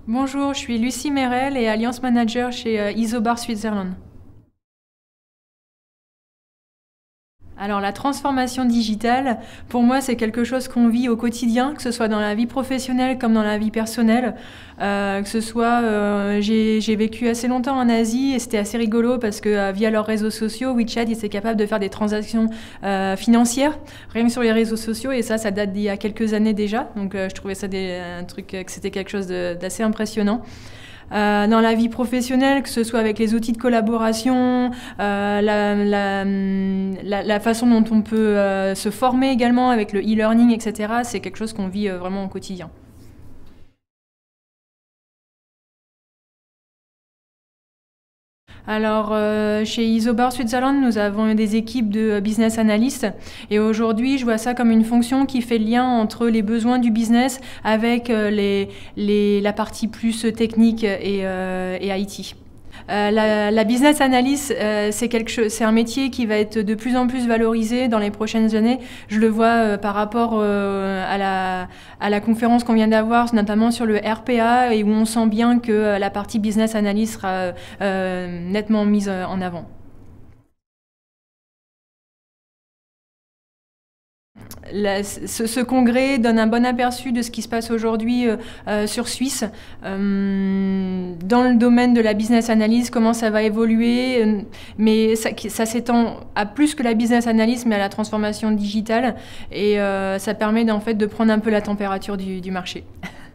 Bonjour, je suis Lucie Merel et Alliance Manager chez Isobar Switzerland. Alors la transformation digitale, pour moi, c'est quelque chose qu'on vit au quotidien, que ce soit dans la vie professionnelle comme dans la vie personnelle. J'ai vécu assez longtemps en Asie et c'était assez rigolo parce que via leurs réseaux sociaux, WeChat, ils étaient capables de faire des transactions financières, rien que sur les réseaux sociaux, et ça date d'il y a quelques années déjà. Donc je trouvais ça que c'était quelque chose d'assez impressionnant. Dans la vie professionnelle, que ce soit avec les outils de collaboration, la façon dont on peut se former également avec le e-learning, etc., c'est quelque chose qu'on vit vraiment au quotidien. Alors, chez Isobar Switzerland, nous avons des équipes de business analysts et aujourd'hui, je vois ça comme une fonction qui fait le lien entre les besoins du business avec la partie plus technique et IT. La business analyst, c'est un métier qui va être de plus en plus valorisé dans les prochaines années. Je le vois par rapport à la conférence qu'on vient d'avoir, notamment sur le RPA, et où on sent bien que la partie business analyst sera nettement mise en avant. Ce congrès donne un bon aperçu de ce qui se passe aujourd'hui sur Suisse. Dans le domaine de la business analyse, comment ça va évoluer, mais ça s'étend à plus que la business analyse, mais à la transformation digitale. Et ça permet en fait de prendre un peu la température du marché.